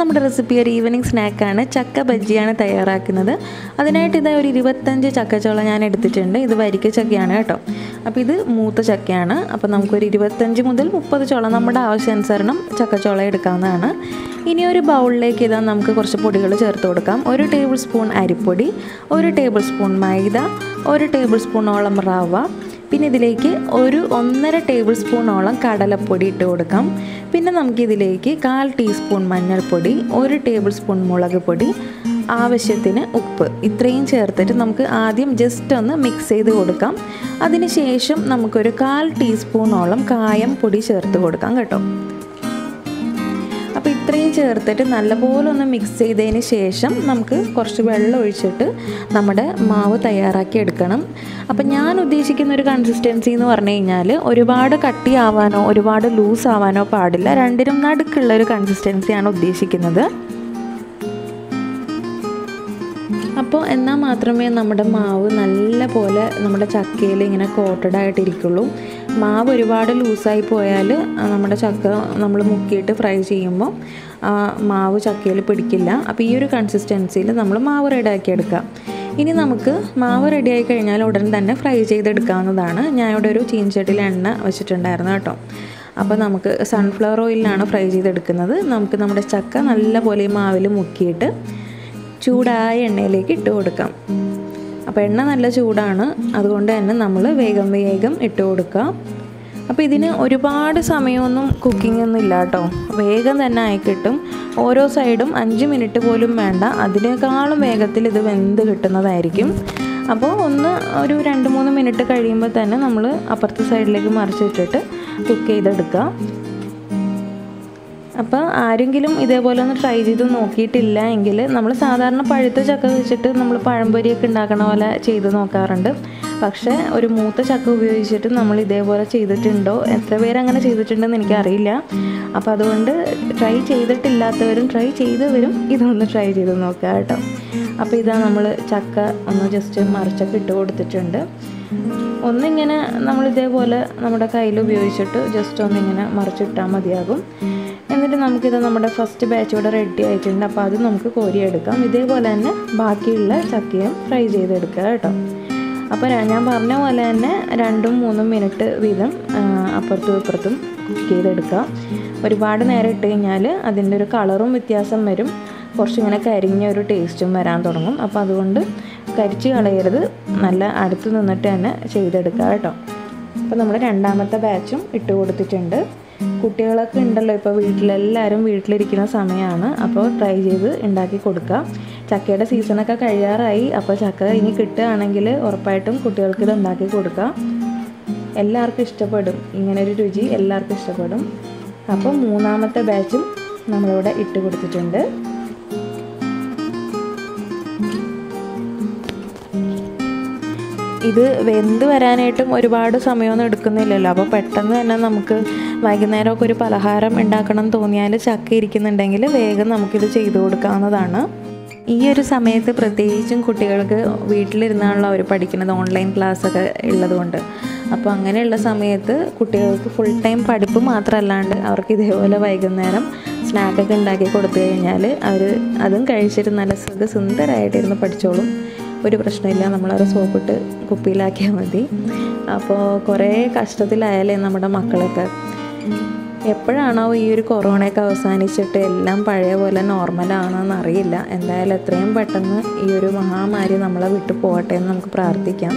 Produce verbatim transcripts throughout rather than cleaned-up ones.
നമ്മുടെ റെസിപ്പി ഒരു ഈവനിങ് സ്നാക്കാണ്. ചക്ക ബജ്ജിയാണ് തയ്യാറാക്കുന്നത്. അതിനായിട്ട് ഇതാ ഒരു ഇരുപത്തഞ്ച് ചക്കച്ചോള ഞാൻ എടുത്തിട്ടുണ്ട്. ഇത് വരിക്ക ചക്കയാണ് കേട്ടോ. അപ്പോൾ ഇത് മൂത്ത ചക്കയാണ്. അപ്പോൾ നമുക്കൊരു ഇരുപത്തഞ്ച് മുതൽ മുപ്പത് ചോള നമ്മുടെ ആവശ്യാനുസരണം ചക്കച്ചോള എടുക്കാവുന്നതാണ്. ഇനി ഒരു ബൗളിലേക്ക് ഇതാ നമുക്ക് കുറച്ച് പൊടികൾ ചേർത്ത് കൊടുക്കാം. ഒരു ടേബിൾ സ്പൂൺ അരിപ്പൊടി, ഒരു ടേബിൾ സ്പൂൺ മൈദ, ഒരു ടേബിൾ സ്പൂണോളം റവ, പിന്നെ ഇതിലേക്ക് ഒരു ഒന്നര ടേബിൾ സ്പൂണോളം കടലപ്പൊടി ഇട്ട് കൊടുക്കാം. പിന്നെ നമുക്കിതിലേക്ക് കാൽ ടീസ്പൂൺ മഞ്ഞൾപ്പൊടി, ഒരു ടേബിൾ സ്പൂൺ മുളക് പൊടി, ആവശ്യത്തിന് ഉപ്പ്, ഇത്രയും ചേർത്തിട്ട് നമുക്ക് ആദ്യം ജസ്റ്റ് ഒന്ന് മിക്സ് ചെയ്ത് കൊടുക്കാം. അതിന് ശേഷം നമുക്കൊരു കാൽ ടീസ്പൂണോളം കായം പൊടി ചേർത്ത് കൊടുക്കാം കേട്ടോ. അപ്പോൾ ഇത്രയും ചേർത്തിട്ട് നല്ലപോലെ ഒന്ന് മിക്സ് ചെയ്തതിന് ശേഷം നമുക്ക് കുറച്ച് വെള്ളം ഒഴിച്ചിട്ട് നമ്മുടെ മാവ് തയ്യാറാക്കി എടുക്കണം. അപ്പം ഞാൻ ഉദ്ദേശിക്കുന്ന ഒരു കൺസിസ്റ്റൻസി എന്ന് പറഞ്ഞു കഴിഞ്ഞാൽ ഒരുപാട് കട്ടിയാവാനോ ഒരുപാട് ലൂസ് ആവാനോ പാടില്ല. രണ്ടിനും നടുക്കുള്ളൊരു കൺസിസ്റ്റൻസിയാണ് ഉദ്ദേശിക്കുന്നത്. അപ്പോൾ എന്നാൽ മാത്രമേ നമ്മുടെ മാവ് നല്ല പോലെ നമ്മുടെ ചക്കയിൽ ഇങ്ങനെ കോട്ടഡ് ആയിട്ടിരിക്കുള്ളൂ. മാവ് ഒരുപാട് ലൂസായി പോയാൽ നമ്മുടെ ചക്ക നമ്മൾ മുക്കിയിട്ട് ഫ്രൈ ചെയ്യുമ്പോൾ മാവ് ചക്കയിൽ പിടിക്കില്ല. അപ്പോൾ ഈ ഒരു കൺസിസ്റ്റൻസിയിൽ നമ്മൾ മാവ് റെഡിയാക്കി എടുക്കാം. ഇനി നമുക്ക് മാവ് റെഡിയായി കഴിഞ്ഞാൽ ഉടൻ തന്നെ ഫ്രൈ ചെയ്തെടുക്കാവുന്നതാണ്. ഞാൻ ഇവിടെ ഒരു ചീനച്ചട്ടിയിൽ എണ്ണ വെച്ചിട്ടുണ്ടായിരുന്നു കേട്ടോ. അപ്പോൾ നമുക്ക് സൺഫ്ലവർ ഓയിലാണ് ഫ്രൈ ചെയ്തെടുക്കുന്നത്. നമുക്ക് നമ്മുടെ ചക്ക നല്ല പോലെ ഈ മാവിൽ മുക്കിയിട്ട് ചൂടായ എണ്ണയിലേക്ക് ഇട്ട് കൊടുക്കാം. അപ്പോൾ എണ്ണ നല്ല ചൂടാണ്, അതുകൊണ്ട് തന്നെ നമ്മൾ വേഗം വേഗം ഇട്ട് കൊടുക്കുക. അപ്പോൾ ഇതിന് ഒരുപാട് സമയമൊന്നും കുക്കിംഗ് ഒന്നും ഇല്ല കേട്ടോ. വേഗം തന്നെ ആയി കിട്ടും. ഓരോ സൈഡും അഞ്ച് മിനിറ്റ് പോലും വേണ്ട, അതിനേക്കാളും വേഗത്തിൽ ഇത് വെന്ത് കിട്ടുന്നതായിരിക്കും. അപ്പോൾ ഒന്ന് ഒരു രണ്ട് മൂന്ന് മിനിറ്റ് കഴിയുമ്പോൾ തന്നെ നമ്മൾ അപ്പുറത്തെ സൈഡിലേക്ക് മറിച്ചിട്ടിട്ട് കുക്ക് ചെയ്തെടുക്കുക. അപ്പോൾ ആരെങ്കിലും ഇതേപോലെ ഒന്ന് ട്രൈ ചെയ്ത് നോക്കിയിട്ടില്ല എങ്കിൽ നമ്മൾ സാധാരണ പഴുത്ത ചക്ക വെച്ചിട്ട് നമ്മൾ പഴംപൊരിയൊക്കെ ഉണ്ടാക്കണ പോലെ ചെയ്ത് നോക്കാറുണ്ട്. പക്ഷേ ഒരു മൂത്ത ചക്ക ഉപയോഗിച്ചിട്ട് നമ്മൾ ഇതേപോലെ ചെയ്തിട്ടുണ്ടോ, എത്ര പേര് അങ്ങനെ ചെയ്തിട്ടുണ്ടെന്ന് എനിക്കറിയില്ല. അപ്പോൾ അതുകൊണ്ട് ട്രൈ ചെയ്തിട്ടില്ലാത്തവരും ട്രൈ ചെയ്തവരും ഇതൊന്ന് ട്രൈ ചെയ്ത് നോക്കുക കേട്ടോ. അപ്പോൾ ഇതാ നമ്മൾ ചക്ക ഒന്ന് ജസ്റ്റ് മറിച്ചൊക്കെ ഇട്ട് കൊടുത്തിട്ടുണ്ട്. ഒന്നിങ്ങനെ നമ്മൾ ഇതേപോലെ നമ്മുടെ കയ്യിൽ ഉപയോഗിച്ചിട്ട് ജസ്റ്റ് ഒന്നിങ്ങനെ മറിച്ചിട്ടാൽ മതിയാകും. എന്നിട്ട് നമുക്കിത് നമ്മുടെ ഫസ്റ്റ് ബാച്ച് ഇവിടെ റെഡി ആയിട്ടുണ്ട്. അപ്പോൾ അത് നമുക്ക് കോരിയെടുക്കാം. ഇതേപോലെ തന്നെ ബാക്കിയുള്ള ചക്കയും ഫ്രൈ ചെയ്തെടുക്കുക കേട്ടോ. അപ്പോൾ ഞാൻ പറഞ്ഞ പോലെ തന്നെ രണ്ടും മൂന്നും മിനിറ്റ് വീതം അപ്പുറത്തും ഇപ്പുറത്തും കുക്ക് ചെയ്തെടുക്കുക. ഒരുപാട് നേരം ഇട്ട് കഴിഞ്ഞാൽ അതിൻ്റെ ഒരു കളറും വ്യത്യാസം വരും, കുറച്ചിങ്ങനെ കരിഞ്ഞ ഒരു ടേസ്റ്റും വരാൻ തുടങ്ങും. അപ്പോൾ അതുകൊണ്ട് കരിച്ച് കളയരുത്, നല്ല അടുത്ത് നിന്നിട്ട് തന്നെ ചെയ്തെടുക്കുക കേട്ടോ. അപ്പോൾ നമ്മൾ രണ്ടാമത്തെ ബാച്ചും ഇട്ട് കൊടുത്തിട്ടുണ്ട്. കുട്ടികളൊക്കെ ഉണ്ടല്ലോ ഇപ്പോൾ വീട്ടിലെല്ലാവരും വീട്ടിലിരിക്കുന്ന സമയമാണ്. അപ്പോൾ ട്രൈ ചെയ്ത് ഉണ്ടാക്കി കൊടുക്കുക. ചക്കയുടെ സീസണൊക്കെ കഴിയാറായി. അപ്പോൾ ചക്ക ഇനി കിട്ടുകയാണെങ്കിൽ ഉറപ്പായിട്ടും കുട്ടികൾക്ക് ഇത് ഉണ്ടാക്കി കൊടുക്കുക. എല്ലാവർക്കും ഇഷ്ടപ്പെടും, ഇങ്ങനൊരു രുചി എല്ലാവർക്കും ഇഷ്ടപ്പെടും. അപ്പോൾ മൂന്നാമത്തെ ബാച്ചും നമ്മളിവിടെ ഇട്ട് കൊടുത്തിട്ടുണ്ട്. ഇത് വെന്ത് വരാനായിട്ടും ഒരുപാട് സമയമൊന്നും എടുക്കുന്നില്ലല്ലോ. അപ്പോൾ പെട്ടെന്ന് തന്നെ നമുക്ക് വൈകുന്നേരമൊക്കെ ഒരു പലഹാരം ഉണ്ടാക്കണം തോന്നിയാൽ ചക്ക ഇരിക്കുന്നുണ്ടെങ്കിൽ വേഗം നമുക്കിത് ചെയ്തു കൊടുക്കാവുന്നതാണ്. ഈ ഒരു സമയത്ത് പ്രത്യേകിച്ചും കുട്ടികൾക്ക് വീട്ടിലിരുന്നാണല്ലോ അവർ പഠിക്കുന്നത്, ഓൺലൈൻ ക്ലാസ്സൊക്കെ ഉള്ളതുകൊണ്ട്. അപ്പോൾ അങ്ങനെയുള്ള സമയത്ത് കുട്ടികൾക്ക് ഫുൾ ടൈം പഠിപ്പ് മാത്രമല്ലാണ്ട് അവർക്ക് ഇതേപോലെ വൈകുന്നേരം സ്നാക്കൊക്കെ ഉണ്ടാക്കി കൊടുത്തു കഴിഞ്ഞാൽ അവർ അതും കഴിച്ചിട്ട് നല്ല സുഖ സുന്ദരമായിട്ടിരുന്ന് പഠിച്ചോളും. ഒരു പ്രശ്നമില്ല, നമ്മളവരെ സോപ്പിട്ട് കുപ്പിയിലാക്കിയാൽ മതി. അപ്പോൾ കുറേ കഷ്ടത്തിലായാലേ നമ്മുടെ മക്കളൊക്കെ. എപ്പോഴാണോ ഈ ഒരു കൊറോണയൊക്കെ അവസാനിച്ചിട്ട് എല്ലാം പഴയ പോലെ നോർമലാണെന്ന് അറിയില്ല. എന്തായാലും എത്രയും പെട്ടെന്ന് ഈ ഒരു മഹാമാരി നമ്മളെ വിട്ടു പോകട്ടെ എന്ന് നമുക്ക് പ്രാർത്ഥിക്കാം.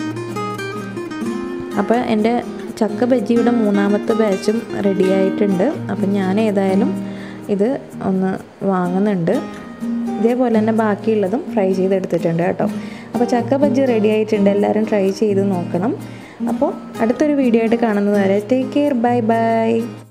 അപ്പോൾ എൻ്റെ ചക്ക ബജ്ജിയുടെ മൂന്നാമത്തെ ബാച്ചും റെഡി ആയിട്ടുണ്ട്. അപ്പം ഞാൻ ഏതായാലും ഇത് ഒന്ന് വാങ്ങുന്നുണ്ട്. ഇതേപോലെ തന്നെ ബാക്കിയുള്ളതും ഫ്രൈ ചെയ്തെടുത്തിട്ടുണ്ട് കേട്ടോ. അപ്പോൾ ചക്ക ബജ്ജി റെഡി ആയിട്ടുണ്ട്. എല്ലാവരും ട്രൈ ചെയ്ത് നോക്കണം. അപ്പോൾ അടുത്തൊരു വീഡിയോ ആയിട്ട് കാണുന്നത് വരെ ടേക്ക് കെയർ, ബൈ ബൈ.